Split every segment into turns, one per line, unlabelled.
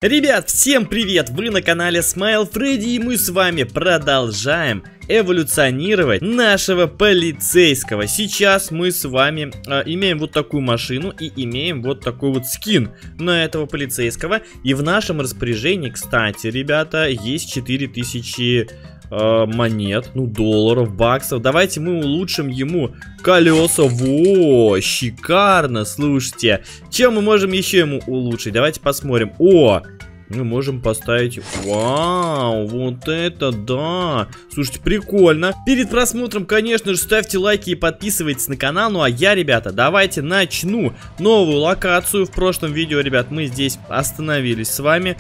Ребят, всем привет! Вы на канале Smile Freddy, и мы с вами продолжаем эволюционировать нашего полицейского. Сейчас мы с вами имеем вот такую машину и имеем вот такой вот скин на этого полицейского. И в нашем распоряжении, кстати, ребята, есть 4000 монет, ну, долларов, баксов. Давайте мы улучшим ему колеса. Во, шикарно, слушайте. Чем мы можем еще ему улучшить? Давайте посмотрим. О, мы можем поставить... Вау, вот это да! Слушайте, прикольно. Перед просмотром, конечно же, ставьте лайки и подписывайтесь на канал. Ну а я, ребята, давайте начну новую локацию. В прошлом видео, ребят, мы здесь остановились с вами.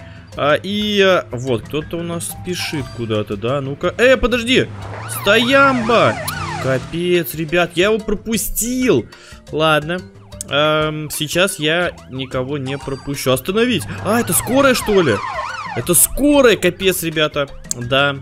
И вот, кто-то у нас спешит куда-то, да? Ну-ка, подожди! Стоямба! Капец, ребят, я его пропустил. Ладно. Сейчас я никого не пропущу. Остановить! А, это скорая, что ли? Это скорая, капец, ребята. Да.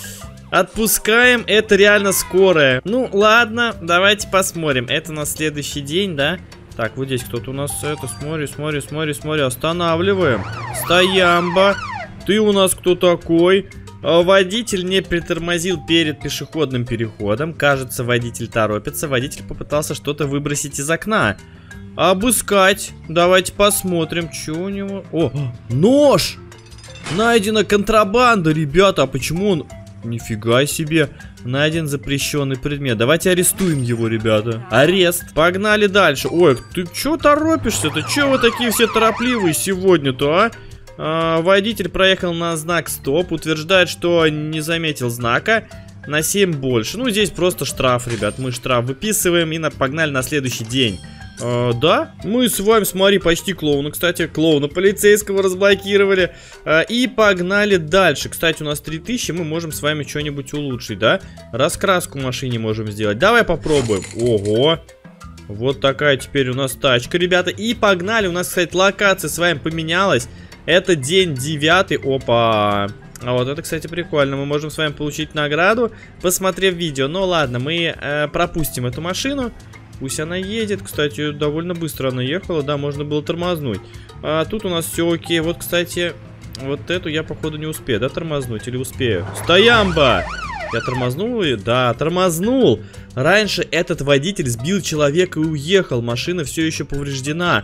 Отпускаем, это реально скорая. Ну, ладно, давайте посмотрим. Это на следующий день, да? Так, вот здесь кто-то у нас это, смотри, останавливаем. Стоямба. Ты у нас кто такой? Водитель не притормозил перед пешеходным переходом. Кажется, водитель торопится. Водитель попытался что-то выбросить из окна. Обыскать. Давайте посмотрим, что у него. О, нож! Найдена контрабанда, ребята. А почему он... Нифига себе. Найден запрещенный предмет. Давайте арестуем его, ребята. Арест. Погнали дальше. Ой, ты чё торопишься-то? Чё вы такие все торопливые сегодня-то, а? Водитель проехал на знак стоп. Утверждает, что не заметил знака. На 7 больше. Ну, здесь просто штраф, ребят. Мы штраф выписываем и погнали на следующий день. Да, мы с вами, смотри, почти клоуна, кстати, клоуна полицейского разблокировали. И погнали дальше. Кстати, у нас 3000, мы можем с вами что-нибудь улучшить, да? Раскраску машине можем сделать. Давай попробуем. Ого, вот такая теперь у нас тачка, ребята. И погнали, у нас, кстати, локация с вами поменялась. Это день 9, опа. А вот это, кстати, прикольно. Мы можем с вами получить награду, посмотрев видео. Ну ладно, мы пропустим эту машину. Пусть она едет, кстати, довольно быстро она ехала, да, можно было тормознуть. А тут у нас все окей. Вот, кстати, вот эту я, походу, не успею, да, тормознуть или успею? Стоямба! Я тормознул ее? Да, тормознул. Раньше этот водитель сбил человека и уехал, машина все еще повреждена.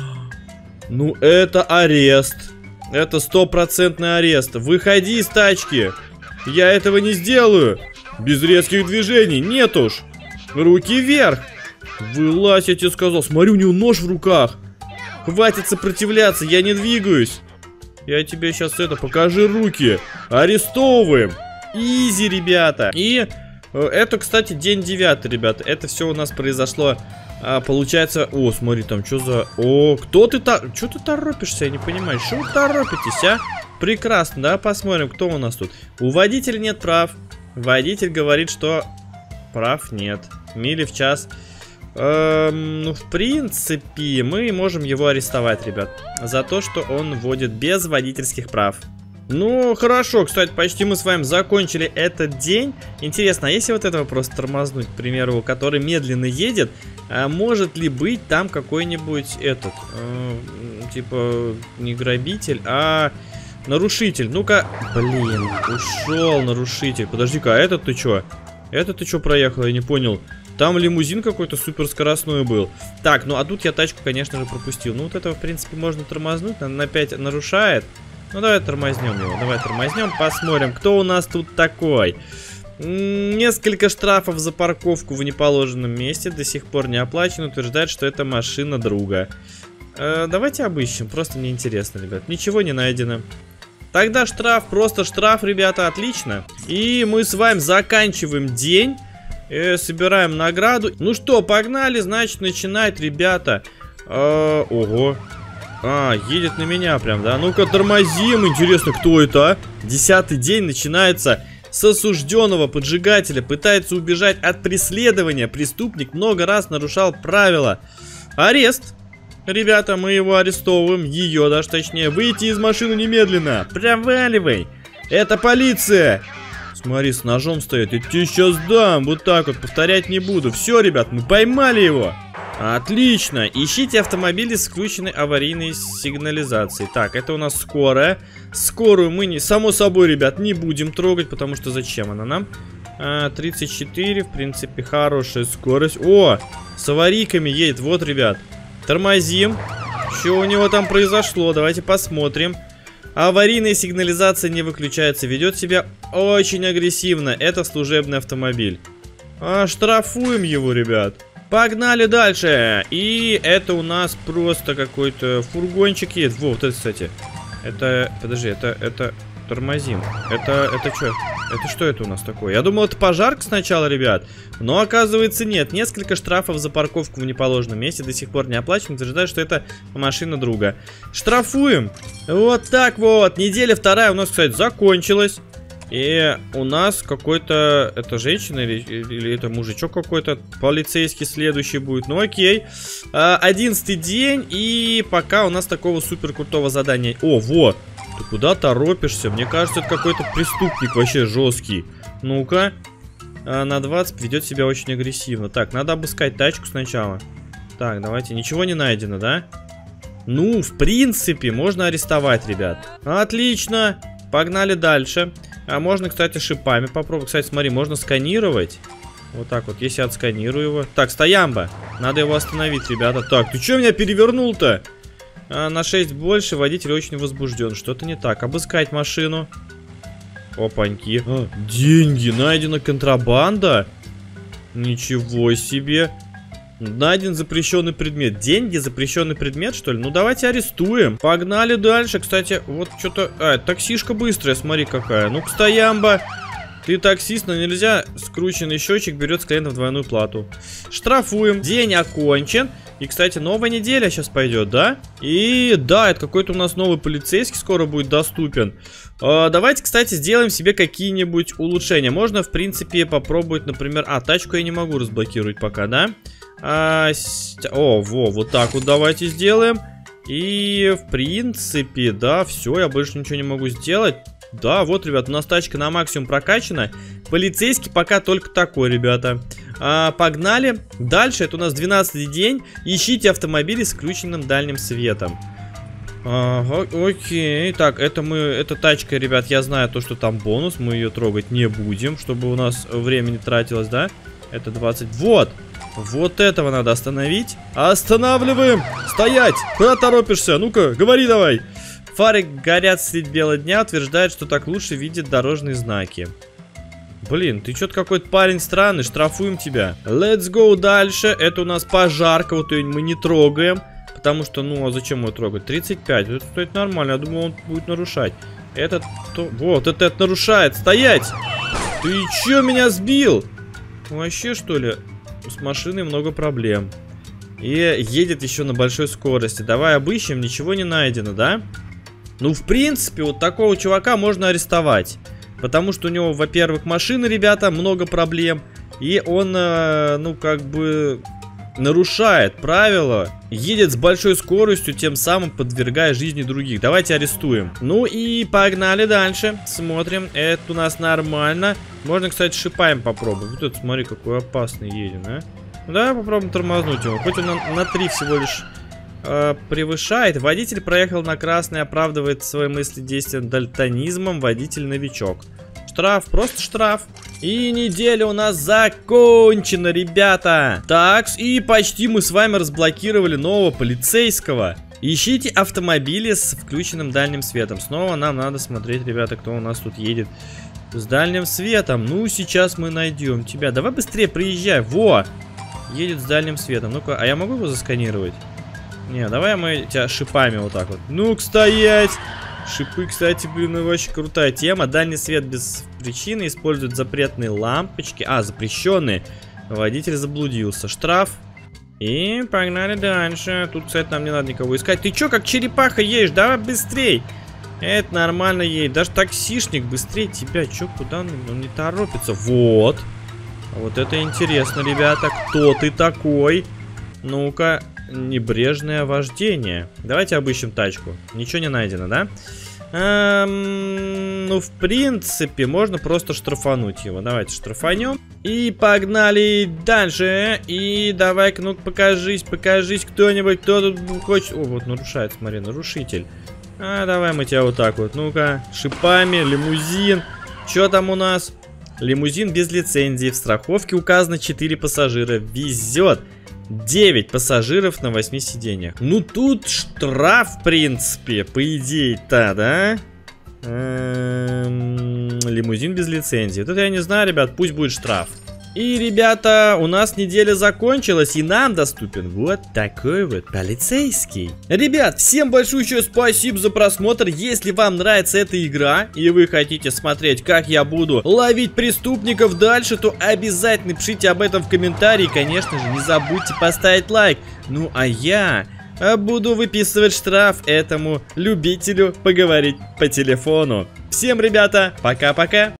Ну, это арест. Это 100% арест. Выходи из тачки. Я этого не сделаю. Без резких движений, нет уж. Руки вверх. Вылазь, я тебе сказал. Смотри, у него нож в руках. Хватит сопротивляться, я не двигаюсь. Я тебе сейчас покажи руки. Арестовываем. Изи, ребята. И это, кстати, день 9, ребята. Это все у нас произошло, получается... О, смотри, там что за... О, кто ты так... Что ты торопишься, я не понимаю. Что вы торопитесь, а? Прекрасно, да, посмотрим, кто у нас тут. У водителя нет прав. Водитель говорит, что прав нет. Мили в час. Ну, в принципе, мы можем его арестовать, ребят, за то, что он водит без водительских прав. Ну, хорошо, кстати, почти мы с вами закончили этот день. Интересно, а если вот этого просто тормознуть, к примеру, который медленно едет, может ли быть там какой-нибудь этот, типа, не грабитель, а нарушитель? Ну-ка, блин, ушел нарушитель. Подожди-ка, а этот ты чё? Это ты чё проехал, я не понял. Там лимузин какой-то суперскоростной был. Так, ну а тут я тачку, конечно же, пропустил. Ну вот этого, в принципе, можно тормознуть. Он опять нарушает. Ну давай тормознем его. Давай тормознем, посмотрим, кто у нас тут такой. Несколько штрафов за парковку в неположенном месте. До сих пор не оплачен. Утверждает, что это машина друга. Давайте обыщем. Просто мне интересно, ребят. Ничего не найдено. Тогда штраф, просто штраф, ребята, отлично. И мы с вами заканчиваем день. Собираем награду. Ну что, погнали, значит, начинать, ребята. Ого. Едет на меня прям, да? Ну-ка, тормозим. Интересно, кто это, а? 10-й день начинается с осужденного поджигателя. Пытается убежать от преследования. Преступник много раз нарушал правила. Арест. Ребята, мы его арестовываем. Ее, даже точнее. Выйти из машины немедленно. Проваливай. Это полиция. Смотри, с ножом стоит. Я тебе сейчас дам. Вот так вот, повторять не буду. Все, ребят, мы поймали его. Отлично. Ищите автомобили с включенной аварийной сигнализацией. Так, это у нас скорая. Скорую мы, не, само собой, ребят, не будем трогать, потому что зачем она нам? 34, в принципе, хорошая скорость. О, с аварийками едет. Вот, ребят. Тормозим. Что у него там произошло? Давайте посмотрим. Аварийная сигнализация не выключается. Ведет себя очень агрессивно. Это служебный автомобиль. Штрафуем его, ребят. Погнали дальше. И это у нас просто какой-то фургончик едет. Во, вот это, кстати. Это, подожди, это тормозим. Это что? Это что это у нас такое? Я думал, это пожарка сначала, ребят. Но оказывается нет. Несколько штрафов за парковку в неположенном месте до сих пор не оплачен. Утверждаю, что это машина друга. Штрафуем. Вот так вот. Неделя вторая у нас, кстати, закончилась. И у нас какой-то... Это женщина или это мужичок какой-то? Полицейский следующий будет. Ну окей. 11-й день. И пока у нас такого супер крутого задания. О, во! Ты куда торопишься? Мне кажется, это какой-то преступник вообще жесткий. Ну-ка. На 20 ведет себя очень агрессивно. Так, надо обыскать тачку сначала. Так, давайте. Ничего не найдено, да? Ну, в принципе, можно арестовать, ребят. Отлично. Погнали дальше. А можно, кстати, шипами попробовать. Кстати, смотри, можно сканировать. Вот так вот, если я отсканирую его. Так, стоямба. Надо его остановить, ребята. Так, ты что меня перевернул-то? На 6 больше, водитель очень возбужден. Что-то не так. Обыскать машину. Опаньки. Деньги. Найдена контрабанда. Ничего себе. Найден запрещенный предмет. Деньги, запрещенный предмет, что ли? Ну, давайте арестуем. Погнали дальше. Кстати, вот что-то... таксишка быстрая, смотри какая. Ну-ка, стоямба. Ты таксист, но нельзя. Скрученный счетчик берет с клиентов двойную плату. Штрафуем. День окончен. И, кстати, новая неделя сейчас пойдет, да? И да, это какой-то у нас новый полицейский скоро будет доступен. Давайте, кстати, сделаем себе какие-нибудь улучшения. Можно, в принципе, попробовать, например... тачку я не могу разблокировать пока, да? Вот так вот давайте сделаем. И, в принципе, да, все, я больше ничего не могу сделать. Да, вот, ребят, у нас тачка на максимум прокачана. Полицейский пока только такой, ребята. Погнали. Дальше, это у нас 12-й день. Ищите автомобили с включенным дальним светом. Окей. Так, это тачка, ребят, я знаю то, что там бонус. Мы ее трогать не будем, чтобы у нас время не тратилось, да? Это 20. Вот этого надо остановить. Останавливаем! Стоять! Куда торопишься? Ну-ка, говори давай. Фары горят средь бела дня. Утверждает, что так лучше видит дорожные знаки. Блин, ты что-то какой-то парень странный. Штрафуем тебя. Let's go дальше. Это у нас пожарка. Вот ее мы не трогаем. Потому что, ну, а зачем его трогать? 35. Это стоит нормально. Я думал, он будет нарушать. Вот, это нарушает. Стоять! Ты че меня сбил? Вообще, что ли? С машиной много проблем. И едет еще на большой скорости. Давай обыщем, ничего не найдено, да? Ну, в принципе, вот такого чувака можно арестовать. Потому что у него, во-первых, машина, ребята, много проблем. И он, ну, как бы... нарушает правила, едет с большой скоростью, тем самым подвергая жизни других. Давайте арестуем. Ну и погнали дальше. Смотрим, это у нас нормально. Можно, кстати, шипаем попробовать. Вот это, смотри, какой опасный едет, а. Ну, давай попробуем тормознуть его. Хоть он на 3 всего лишь превышает. Водитель проехал на красный, оправдывает свои мысли действием дальтонизмом. Водитель новичок. Штраф, просто штраф. И неделя у нас закончена, ребята. Так, и почти мы с вами разблокировали нового полицейского. Ищите автомобили с включенным дальним светом. Снова нам надо смотреть, ребята, кто у нас тут едет с дальним светом. Ну, сейчас мы найдем тебя. Давай быстрее приезжай. Во! Едет с дальним светом. Ну-ка, а я могу его засканировать? Не, давай мы тебя шипами вот так вот. Ну-ка, стоять! Шипы, кстати, блин, очень крутая тема. Дальний свет без причины. Используют запретные лампочки. Запрещенные. Водитель заблудился. Штраф. И погнали дальше. Тут, кстати, нам не надо никого искать. Ты чё, как черепаха едешь? Давай быстрей. Это нормально едет. Даже таксишник быстрее тебя. Чё, куда он не торопится? Вот. Вот это интересно, ребята. Кто ты такой? Ну-ка. Небрежное вождение. Давайте обыщем тачку. Ничего не найдено, да? Ну, в принципе, можно просто штрафануть его. Давайте штрафанем. И погнали дальше. И давай-ка, ну покажись кто-нибудь, кто тут хочет. О, вот нарушает, смотри, нарушитель. Давай мы тебя вот так вот. Ну-ка, шипами, лимузин. Что там у нас? Лимузин без лицензии. В страховке указано 4 пассажира. Везет. 9 пассажиров на 8 сиденьях. Ну тут штраф, в принципе, по идее-то, да? Лимузин без лицензии. Вот это я не знаю, ребят, пусть будет штраф. И, ребята, у нас неделя закончилась, и нам доступен вот такой вот полицейский. Ребят, всем большое спасибо за просмотр. Если вам нравится эта игра, и вы хотите смотреть, как я буду ловить преступников дальше, то обязательно пишите об этом в комментарии. Конечно же, не забудьте поставить лайк. Ну, а я буду выписывать штраф этому любителю поговорить по телефону. Всем, ребята, пока-пока.